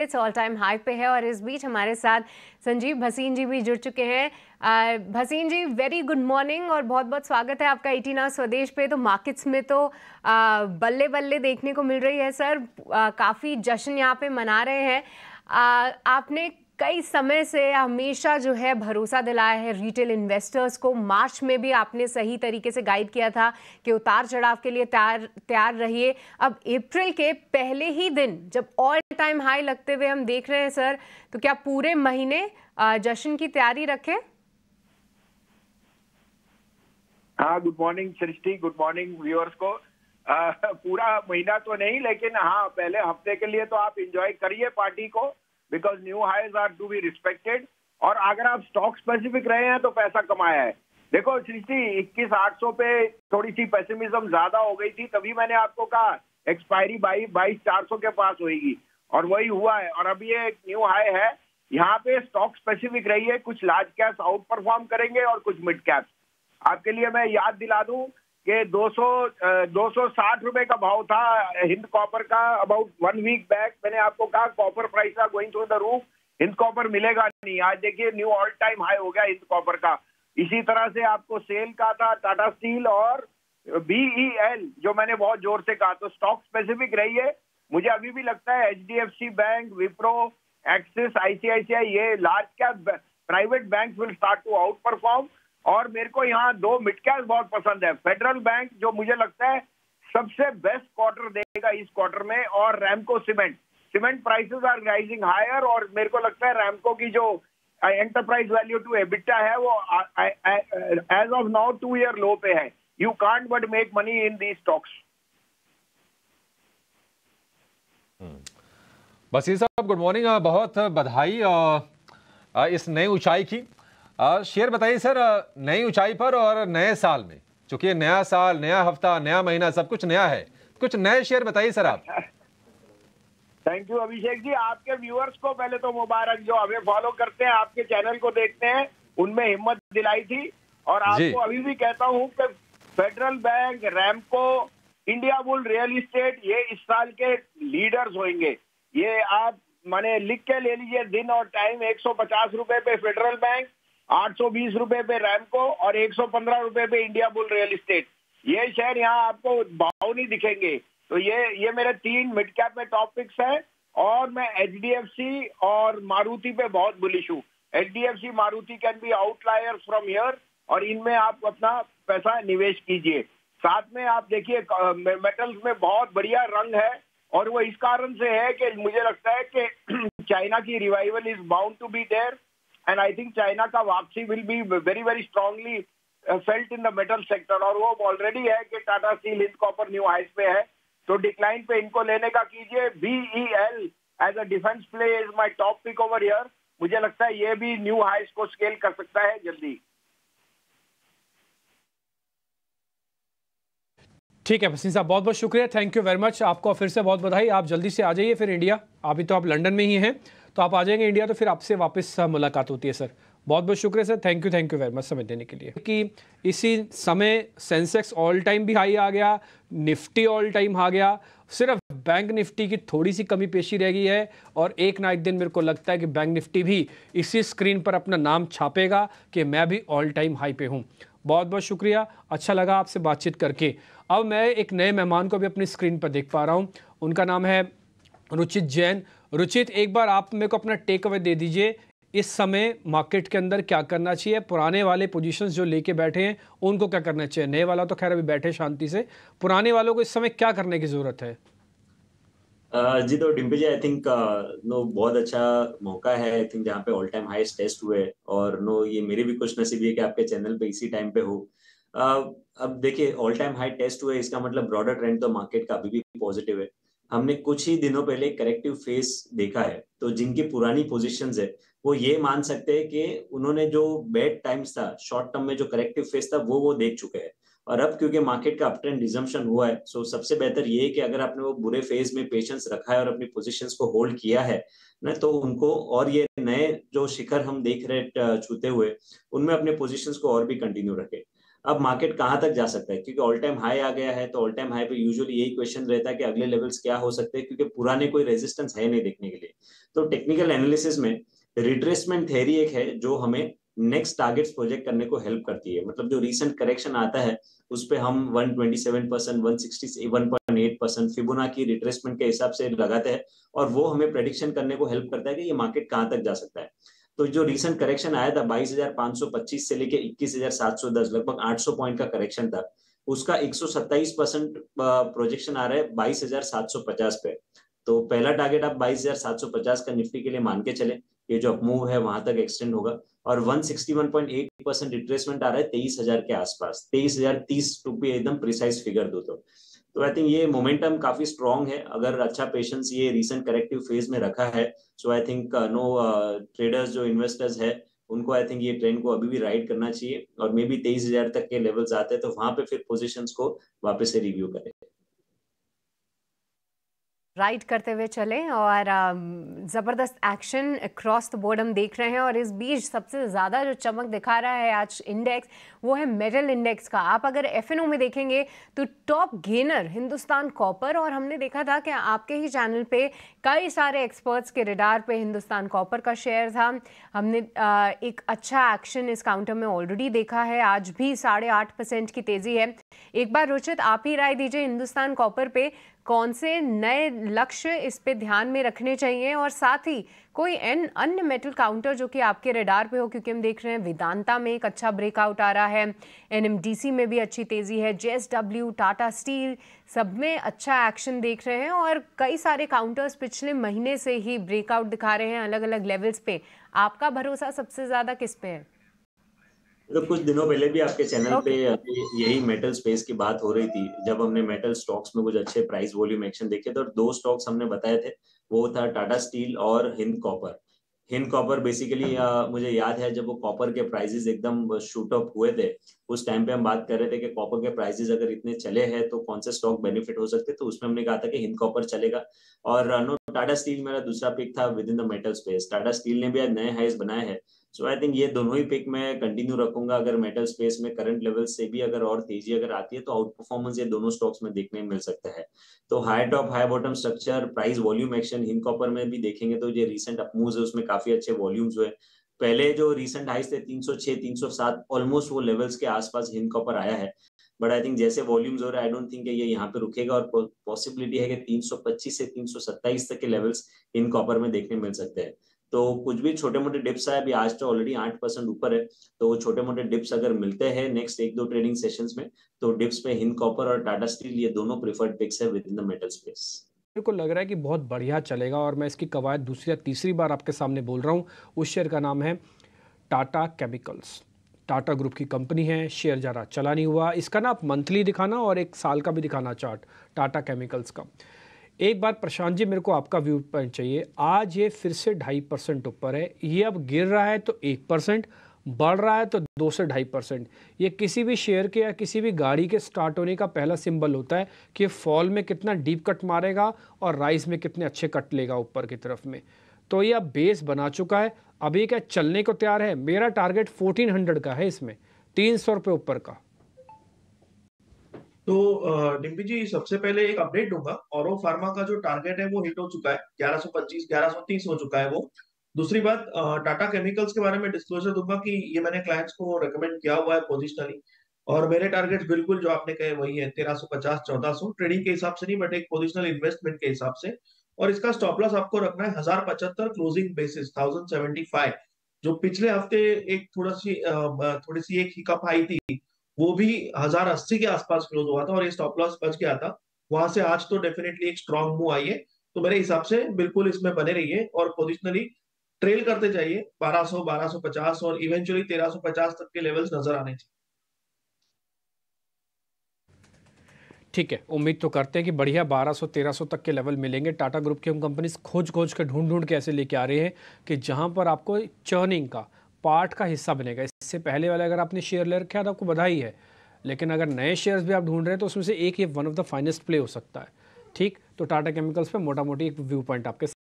All time high पे है और इस बीच हमारे साथ संजीव भसीन जी भी जुड़ चुके हैं। Bhasin ji, very good morning और बहुत बहुत स्वागत है आपका 18 आवर्स स्वदेश पे। तो मार्केट्स में तो बल्ले बल्ले देखने को मिल रही है सर, काफ़ी जश्न यहाँ पे मना रहे हैं। आपने कई समय से हमेशा जो है भरोसा दिलाया है रिटेल इन्वेस्टर्स को। मार्च में भी आपने सही तरीके से गाइड किया था कि उतार चढ़ाव के लिए तैयार रहिए। अब अप्रैल के पहले ही दिन जब ऑल टाइम हाई लगते हुए हम देख रहे हैं सर, तो क्या पूरे महीने जश्न की तैयारी रखें? हाँ, good morning Srishti, good morning viewers को। पूरा महीना तो नहीं, लेकिन हाँ, पहले हफ्ते के लिए तो आप एंजॉय करिए पार्टी को, because new highs are to be respected. और अगर आप स्टॉक स्पेसिफिक रहे हैं तो पैसा कमाया है। देखो सृष्टि, 21,800 पे थोड़ी सी पेसिमिज्म ज्यादा हो गई थी, तभी मैंने आपको कहा एक्सपायरी 22,400 के पास होगी, और वही हुआ है। और अब ये एक न्यू हाई है। यहाँ पे स्टॉक स्पेसिफिक रही है, कुछ लार्ज कैप्स आउट परफॉर्म करेंगे और कुछ मिड कैप्स। आपके लिए मैं याद दिला दूं कि 260 रुपए का भाव था हिंद कॉपर का अबाउट 1 वीक बैक। मैंने आपको कहा copper prices are going through the roof, Hind copper मिलेगा नहीं। आज देखिए न्यू ऑल टाइम हाई हो गया हिंद कॉपर का। इसी तरह से आपको सेल का था टाटा स्टील और BEL, जो मैंने बहुत जोर से कहा। तो स्टॉक स्पेसिफिक रही है। मुझे अभी भी लगता है HDFC bank, Wipro, Axis, ICICI, ये large cap private bank will start to outperform. और मेरे को यहाँ 2 मिड कैप बहुत पसंद है। फेडरल बैंक, जो मुझे लगता है सबसे बेस्ट क्वार्टर देगा इस क्वार्टर में, और Ramco cement prices are rising higher. और मेरे को लगता है रैमको की जो एंटरप्राइज वैल्यू टू एबिटा है वो as of now 2 year low पे है। You can't but make money in these stocks. Basir साहब, गुड मॉर्निंग, बहुत बधाई इस नई ऊंचाई की। शेयर बताइए सर, नई ऊंचाई पर और नए साल में, चूंकि नया साल, नया हफ्ता, नया महीना, सब कुछ नया है, कुछ नए शेयर बताइए सर आप। Thank you Abhishek ji. आपके व्यूअर्स को पहले तो मुबारक, जो हमें फॉलो करते हैं, आपके चैनल को देखते हैं, उनमें हिम्मत दिलाई थी। और आपको अभी भी कहता हूं कि federal bank, Ramco, India bull real estate, ये इस साल के लीडर्स होंगे। ये आप माने लिख के ले लीजिए दिन और टाइम। 150 रुपए पे फेडरल बैंक, 820 रुपए पे रैमको और 115 रुपए पे इंडिया बुल रियल एस्टेट। ये शेयर यहाँ आपको भाव नहीं दिखेंगे। तो ये मेरे 3 मिड कैप में टॉप पिक्स है। और मैं HDFC और मारुति पे बहुत बुलिश हूँ। HDFC, Maruti can be outliers from here, और इनमें आप अपना पैसा निवेश कीजिए। साथ में आप देखिए मेटल्स में बहुत बढ़िया रंग है, और वो इस कारण से है कि मुझे लगता है कि चाइना की revival is bound to be there, and I think China का वापसी will be very very strongly felt in the metal sector. और वो ऑलरेडी है कि Tata steel, Hind copper new highs पे है, तो डिक्लाइन पे इनको लेने का कीजिए। BEL as a defence play is my top pick over here. मुझे लगता है ये भी न्यू हाइस को स्केल कर सकता है जल्दी। ठीक है भसीन साहब, बहुत बहुत शुक्रिया, थैंक यू वेरी मच। आपको फिर से बहुत बधाई। आप जल्दी से आ जाइए फिर इंडिया। अभी तो आप लंदन में ही हैं, तो आप आ जाएंगे इंडिया तो फिर आपसे वापस मुलाकात होती है सर। बहुत बहुत शुक्रिया sir, thank you very much समय देने के लिए। कि इसी समय सेंसेक्स ऑल टाइम भी हाई आ गया, निफ्टी ऑल टाइम आ गया, सिर्फ बैंक निफ्टी की थोड़ी सी कमी पेशी रह गई है। और एक ना एक दिन मेरे को लगता है कि बैंक निफ्टी भी इसी स्क्रीन पर अपना नाम छापेगा कि मैं भी ऑल टाइम हाई पे हूँ। बहुत बहुत शुक्रिया, अच्छा लगा आपसे बातचीत करके। अब मैं एक नए मेहमान को भी अपनी स्क्रीन पर देख पा रहा हूँ, उनका नाम है रुचित जैन। रुचित, एक बार आप मेरे को अपना टेक अवे दे दीजिए, इस समय मार्केट के अंदर क्या करना चाहिए? पुराने वाले पोजीशंस जो लेके बैठे हैं उनको क्या करना चाहिए? नए वाला तो खैर अभी बैठे शांति से, पुराने वालों को इस समय क्या करने की जरूरत है? जी तो Dimpy ji, I think no बहुत अच्छा मौका है, आई थिंक जहाँ पे ऑल टाइम हाईएस्ट टेस्ट हुए। और नो ये मेरी भी खुश नसीबी है कि आपके चैनल पे इसी टाइम पे हो। अब देखिए ऑल टाइम हाई टेस्ट हुए, इसका मतलब ब्रॉडर ट्रेंड तो मार्केट का अभी भी पॉजिटिव है। हमने कुछ ही दिनों पहले करेक्टिव फेस देखा है, तो जिनकी पुरानी पोजीशंस है वो ये मान सकते हैं कि उन्होंने जो बैड टाइम्स था, शॉर्ट टर्म में जो करेक्टिव फेस था वो देख चुके हैं। और अब क्योंकि मार्केट का अपट्रेंड रिजम्पशन हुआ है, सो सबसे बेहतर ये है कि अगर आपने वो बुरे फेज में पेशेंस रखा है और अपनी पोजीशंस को होल्ड किया है ना, तो उनको और ये नए जो शिखर हम देख रहे छूते हुए, उनमें अपने पोजीशंस को और भी कंटिन्यू रखें। अब मार्केट कहाँ तक जा सकता है, क्योंकि ऑल टाइम हाई आ गया है, तो ऑल टाइम हाई पे यूजुअली यही क्वेश्चन रहता है कि अगले लेवल्स क्या हो सकते हैं, क्योंकि पुराने कोई रेजिस्टेंस है नहीं देखने के लिए। तो टेक्निकल एनालिसिस में रिट्रेसमेंट थ्योरी एक है जो हमें नेक्स्ट टारगेट्स प्रोजेक्ट करने को हेल्प करती है। मतलब जो रिसेंट करेक्शन आता है उस पे हम 127%, 161.8% फिबोनाची रिट्रेसमेंट के हिसाब से लगाते हैं, और वो हमें प्रेडिक्शन करने को हेल्प करता है कि ये मार्केट कहाँ तक जा सकता है। तो जो रिसेंट करेक्शन आया था 22,525 से लेके 21,710, लगभग 800 पॉइंट का करेक्शन था, उसका 127% प्रोजेक्शन आ रहा है 22,750 पे। तो पहला टारगेट आप 22,750 का निफ्टी के लिए मान के चले, ये जो अपमूव है वहां तक एक्सटेंड होगा। और 161.8% रिट्रेसमेंट आ रहा है 23,000 के आसपास, 23,030 टू बी एकदम प्रिसाइज फिगर दो तो आई थिंक ये मोमेंटम काफी स्ट्रांग है। अगर अच्छा पेशेंस ये रिसेंट करेक्टिव फेज में रखा है, so I think no traders जो इन्वेस्टर्स है उनको आई थिंक ये ट्रेंड को अभी भी राइड करना चाहिए, और मे बी 23,000 तक के लेवल्स आते हैं तो वहां पे फिर पोजीशंस को वापस से रिव्यू करें, राइड करते हुए चले। और ज़बरदस्त एक्शन अक्रॉस द बोर्ड हम देख रहे हैं। और इस बीच सबसे ज़्यादा जो चमक दिखा रहा है आज इंडेक्स, वो है मेटल इंडेक्स का। आप अगर एफएनओ में देखेंगे तो टॉप गेनर हिंदुस्तान कॉपर, और हमने देखा था कि आपके ही चैनल पे कई सारे एक्सपर्ट्स के रडार पे हिंदुस्तान कॉपर का शेयर था। हमने एक अच्छा एक्शन इस काउंटर में ऑलरेडी देखा है, आज भी 8.5% की तेज़ी है। एक बार रुचित आप ही राय दीजिए, हिंदुस्तान कॉपर पे कौन से नए लक्ष्य इस पे ध्यान में रखने चाहिए, और साथ ही कोई अन्य मेटल काउंटर जो कि आपके रडार पे हो, क्योंकि हम देख रहे हैं वेदांता में एक अच्छा ब्रेकआउट आ रहा है, एनएमडीसी में भी अच्छी तेजी है, जेएसडब्ल्यू, टाटा स्टील, सब में अच्छा एक्शन देख रहे हैं, और कई सारे काउंटर्स पिछले महीने से ही ब्रेकआउट दिखा रहे हैं अलग अलग लेवल्स पे। आपका भरोसा सबसे ज्यादा किस पे है? तो कुछ दिनों पहले भी आपके चैनल पे यही मेटल स्पेस की बात हो रही थी, जब हमने मेटल स्टॉक्स में कुछ अच्छे प्राइस वॉल्यूम एक्शन देखे थे, और दो स्टॉक्स हमने बताए थे, वो था टाटा स्टील और Hind copper. Hind copper basically मुझे याद है जब वो कॉपर के प्राइसेस एकदम शूट अप हुए थे, उस टाइम पे हम बात कर रहे थे कि कॉपर के प्राइसेस अगर इतने चले हैं तो कौन से स्टॉक बेनिफिट हो सकते, तो उसमें हमने कहा था कि हिंद कॉपर चलेगा। और टाटा स्टील मेरा दूसरा पिक था within the metal space. Tata steel ने भी आज नए हाइस बनाए हैं, सो आई थिंक ये दोनों ही पिक मैं कंटिन्यू रखूंगा। अगर मेटल स्पेस में करंट लेवल से भी अगर और तेजी अगर आती है तो आउट परफॉर्मेंस ये दोनों स्टॉक्स में देखने मिल सकता है। तो high top high bottom structure price volume action Hind copper में भी देखेंगे तो ये रिसेंट अपमूव्स है उसमें काफी अच्छे वॉल्यूम्स हुए। पहले जो रिसेंट हाइस थे 306 307 ऑलमोस्ट वो लेवल्स के आसपास हिंद कॉपर आया है, बट आई थिंक जैसे वॉल्यूम्स हो रहे हैं आई डोंट थिंक ये यहाँ पे रुकेगा, और पॉसिबिलिटी है कि 325 से 327 तक के लेवल्स हिंद कॉपर में देखने मिल सकते हैं। तो कुछ भी छोटे मोटे डिप्स है, अभी आज तो ऑलरेडी 8% ऊपर है, तो छोटे मोटे डिप्स अगर मिलते हैं नेक्स्ट एक दो ट्रेडिंग सेशंस में, तो डिप्स पे हिंद कॉपर और टाटा स्टील ये दोनों प्रेफर्ड पिक्स है within the metal space. मेरे को लग रहा है कि बहुत बढ़िया चलेगा, और मैं इसकी कवायद दूसरी या तीसरी बार आपके सामने बोल रहा हूँ। उस शेयर का नाम है टाटा केमिकल्स। टाटा ग्रुप की कंपनी है, शेयर ज़्यादा चला नहीं हुआ। इसका ना आप मंथली दिखाना और एक साल का भी दिखाना चार्ट टाटा केमिकल्स का। एक बार प्रशांत जी मेरे को आपका व्यू पॉइंट चाहिए। आज ये फिर से 2.5% ऊपर है, ये अब गिर रहा है तो 1%, बढ़ रहा है तो 2 से 2.5%। ये किसी भी शेयर के या किसी भी गाड़ी के स्टार्ट होने का पहला सिंबल होता है कि फॉल में कितना डीप कट मारेगा और राइज में कितने अच्छे कट लेगा ऊपर की तरफ में। तो ये अब बेस बना चुका है, अभी क्या चलने को तैयार है। मेरा टारगेट 1400 का है, इसमें 300 रुपये ऊपर का। तो डिम्पी जी सबसे पहले एक अपडेट दूंगा, औरो फार्मा का जो टारगेट है वो हिट हो चुका है, 1125 1130 हो चुका है वो। दूसरी बात, टाटा केमिकल्स के बारे में डिस्क्लोजर दूंगा कि ये मैंने क्लाइंट्स को रेकमेंड किया हुआ है पोजिशनली, और मेरे टारगेट्स बिल्कुल जो आपने कहे वही है, 1350 1400 ट्रेडिंग के हिसाब से नहीं बट एक पोजिशनल इन्वेस्टमेंट के हिसाब से। और इसका स्टॉप लॉस आपको रखना है 1075 क्लोजिंग बेसिस 1075, जो पिछले हफ्ते एक थोड़ी सी एक हिकअप आई थी, वो भी 1080 के आसपास क्लोज हुआ था और ये स्टॉप लॉस बच गया था वहां से। आज तो डेफिनेटली एक स्ट्रॉन्ग मूव आई है, तो मेरे हिसाब से बिल्कुल इसमें बने रहिए और पोजिशनली ट्रेल करते जाइए 1200 1250 और इवेंचुअली 1350 तक के लेवल्स नजर आने चाहिए। ठीक है, उम्मीद तो करते हैं कि बढ़िया 1200 1300 तक के लेवल मिलेंगे। टाटा ग्रुप की हम कंपनीज खोज के ढूंढ के ऐसे लेके आ रहे हैं कि जहां पर आपको चर्निंग का पार्ट का हिस्सा बनेगा। इससे पहले वाले अगर आपने शेयर ले रखा है तो आपको बधाई है, लेकिन अगर नए शेयर्स भी आप ढूंढ रहे हैं तो उसमें से एक ये one of the finest play हो सकता है। ठीक, तो टाटा केमिकल्स पे मोटा मोटी एक व्यू पॉइंट आपके